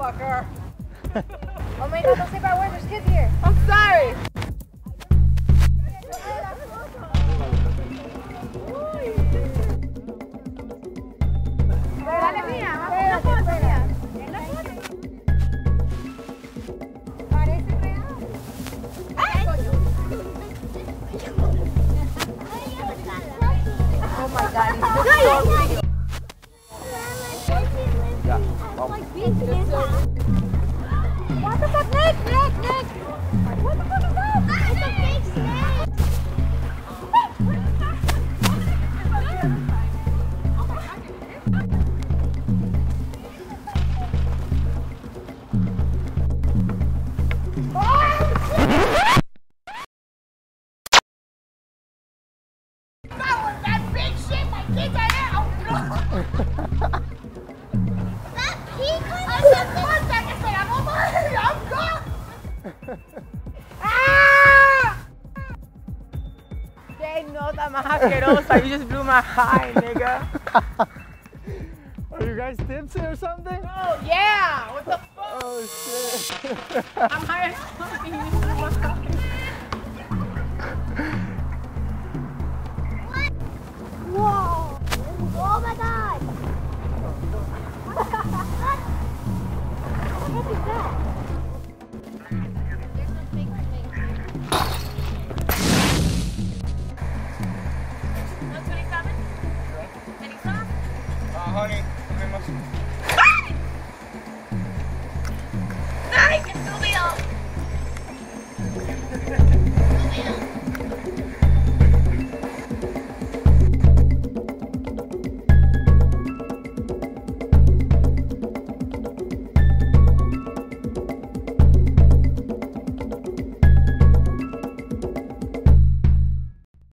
motherfucker. Oh my god, don't say bad words, there's kids here. I'm sorry. Dale mía, vamos a foto mía. Parece real. Oh my god, he's so real. Yeah. What the fuck, Nick? What the fuck is that? It's a big snake. Qué nota más asquerosa. You just blew my high, nigga. Are you guys tipsy or something? Oh, yeah. What the fuck? Oh shit. I'm high. Whoa! Oh my god! What is that? There's no fake snake. No Tony coming? Any sauce? Honey, Ay, estúpido.